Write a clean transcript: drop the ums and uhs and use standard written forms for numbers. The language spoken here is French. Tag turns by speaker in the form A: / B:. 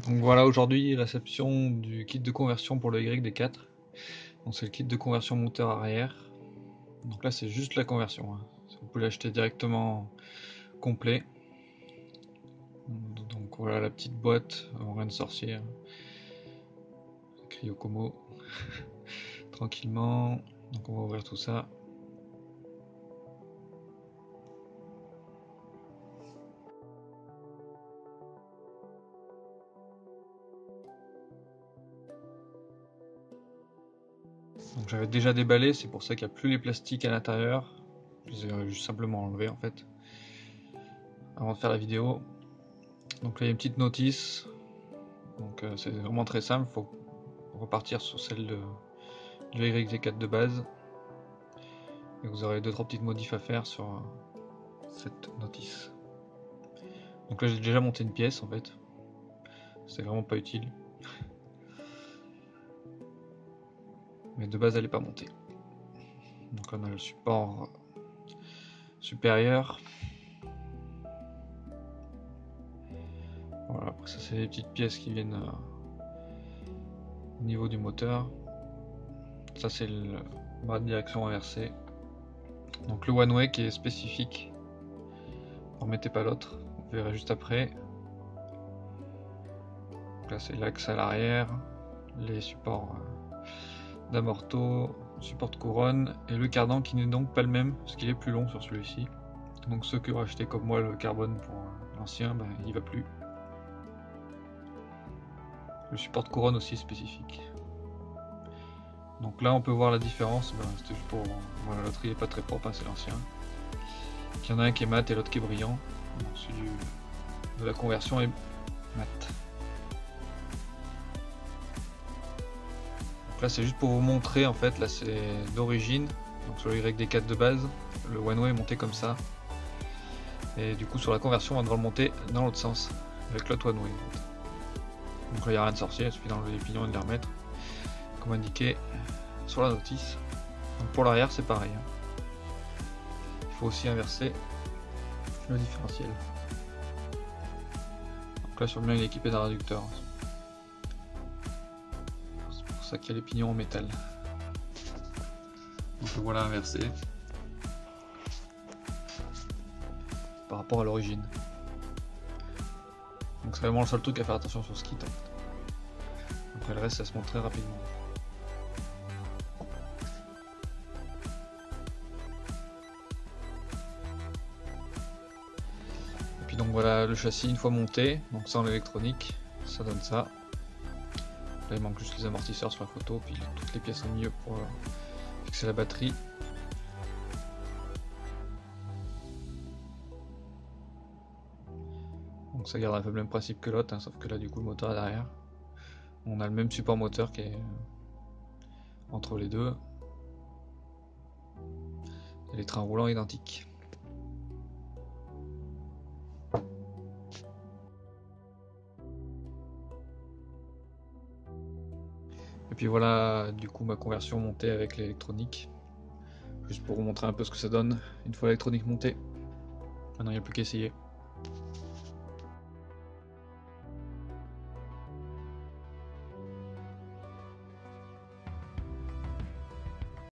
A: Donc voilà, aujourd'hui réception du kit de conversion pour le YD4. Donc c'est le kit de conversion moteur arrière. Donc là c'est juste la conversion, hein. Vous pouvez l'acheter directement complet. Donc voilà la petite boîte, rien de sorcier. Écrit Yokomo. Tranquillement. Donc on va ouvrir tout ça. Donc j'avais déjà déballé, c'est pour ça qu'il n'y a plus les plastiques à l'intérieur. Je les ai juste simplement enlevés en fait. Avant de faire la vidéo. Donc là il y a une petite notice. Donc c'est vraiment très simple, il faut repartir sur celle du YD4 de base. Et vous aurez 2-3 petites modifs à faire sur cette notice. Donc là j'ai déjà monté une pièce en fait. C'est vraiment pas utile. Mais de base elle n'est pas montée. Donc on a le support supérieur. Voilà, après ça c'est les petites pièces qui viennent au niveau du moteur. Ça c'est le bras de direction inversé. Donc le one way qui est spécifique. Ne remettez pas l'autre, vous verrez juste après. Donc là c'est l'axe à l'arrière, les supports d'amorto, support de couronne, et le cardan qui n'est donc pas le même, parce qu'il est plus long sur celui-ci. Donc ceux qui ont acheté comme moi le carbone pour l'ancien, ben, il va plus. Le support de couronne aussi spécifique. Donc là on peut voir la différence, ben, c'était juste pour... Voilà, l'autre il est pas très propre, hein, c'est l'ancien. Il y en a un qui est mat et l'autre qui est brillant. Donc, celui de la conversion est mat. Donc là c'est juste pour vous montrer en fait, là c'est d'origine. Donc sur le YD4 de base, le one way est monté comme ça. Et du coup sur la conversion on va devoir le monter dans l'autre sens, avec l'autre one way. Donc là il n'y a rien de sorcier, il suffit d'enlever les pignons et de les remettre, comme indiqué sur la notice. Donc pour l'arrière c'est pareil. Il faut aussi inverser le différentiel. Donc là sur le mien il est équipé d'un réducteur. C'est pour ça qu'il y a les pignons en métal. Donc voilà inversé par rapport à l'origine. Donc c'est vraiment le seul truc à faire attention sur ce kit. Après le reste ça se monte très rapidement. Et puis donc voilà le châssis une fois monté, donc sans l'électronique, ça donne ça. Là il manque juste les amortisseurs sur la photo, puis toutes les pièces au milieu pour fixer la batterie. Donc ça garde un peu le même principe que l'autre, hein, sauf que là du coup le moteur est derrière. On a le même support moteur qui est entre les deux. Et les trains roulants identiques. Et puis voilà du coup ma conversion montée avec l'électronique. Juste pour vous montrer un peu ce que ça donne une fois l'électronique montée. Maintenant il n'y a plus qu'à essayer.